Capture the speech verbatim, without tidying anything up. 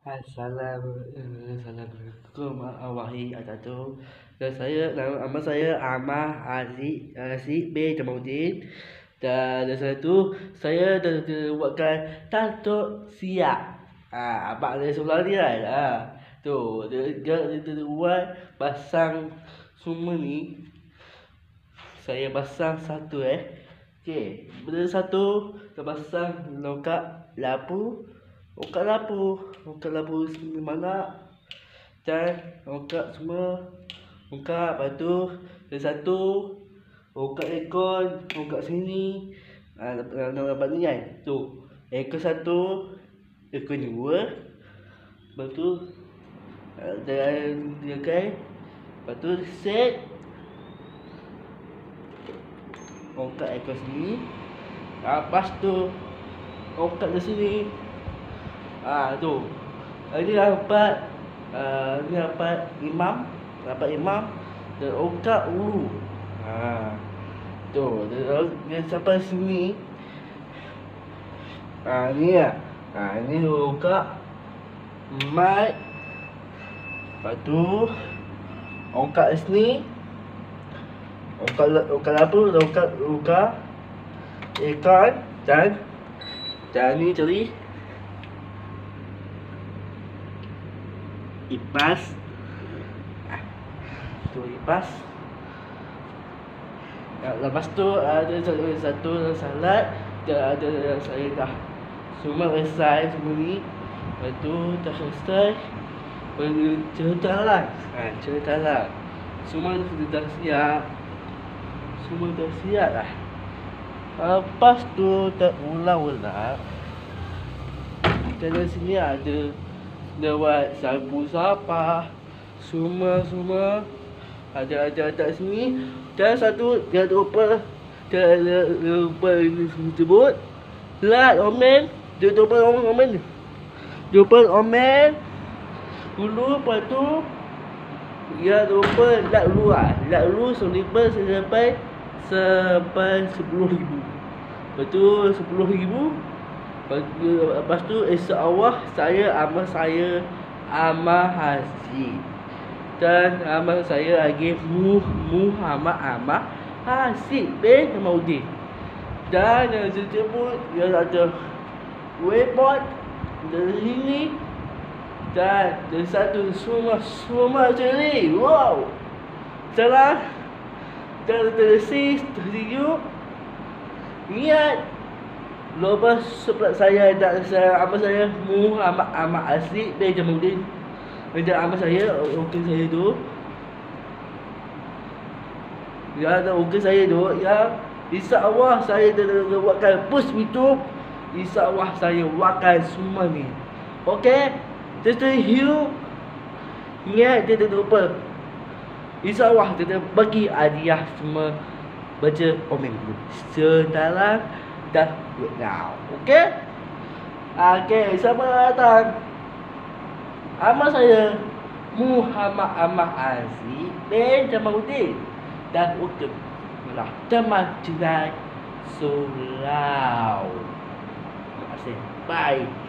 Assalamualaikum warahmatullahi wabarakatuh. Dan saya nama, nama saya Ahmad Aziz Aziz bin Jamaluddin. Dan dari satu saya dah dah buatkan tato siap. Ah, abang dari sebelah ni kan. Ah, tu dia dia, dia, dia buat pasang semua ni. Saya pasang satu eh. Okey, benda satu kita pasang lokat lampu. Lokat lampu, lokat lampu sini mana? Dan lokat semua. Lokat, lepas tu ada satu lokat aircon, lokat sini. Ah, nampak ni kan? Tu. Aircon satu, aircon dua. Lepas tu dan dia kan. Lepas tu set lokat aircon sini. Lepas tu lokat di sini. Ah tu. Ini dapat uh, ini dapat imam, dapat imam dan lokat ulu. Ha. Tu dia, dia sampai sini. Ah ni ah. Ah ni lokat mic. Lepas tu lokat sini. Lokat lokat apa? Lokat lokat ikan dan dan ni tadi ipas. Ah, tu ipas. Ya, lepas tu ada satu, satu salad. Dia ada saya dah semua selesai semua ni. Lepas tu dah selesai. Cerita lah. Ha, cerita lah. Semua dah siap. Semua dah siap lah. Lepas tu tak ulang-ulang. Dan sini ada dia buat sabu sapa. Semua-semua ada ada ada sini. Dan satu dia lupa dia lupa sebut lat omen. Dia lupa omen. Dia lupa omen. Dulu lepas tu dia lupa lat dulu ah. Lat dulu selipar sampai sampai sepuluh ribu. Lepas tu sepuluh ribu. Lepas tu insya-Allah saya amal saya Ahmad Aziz. Dan amal saya lagi Muhammad Ahmad Aziz bin Jamaluddin. Dan yang disebut dia ada webot dari sini. Dan dari satu semua semua ceri. Wow. Salah. Dan tersi tersiu. Niat Lepas sebab saya dan saya apa saya Muhammad Ahmad Aziz bin Jamaluddin. Dan apa saya okey saya tu. Ya ada okey saya tu ya. Insya-Allah saya dah buatkan post YouTube. Insya-Allah saya buatkan semua ni. Okey. Just you. Ingat dia tak lupa. Insya-Allah kita bagi hadiah semua baca komen dulu. Sekarang dah good now. Okay? Okay, siapa datang? Nama saya Muhammad Ahmad Aziz bin Jamaluddin. Dan untuk lah teman jenai Surau. Terima kasih. Bye.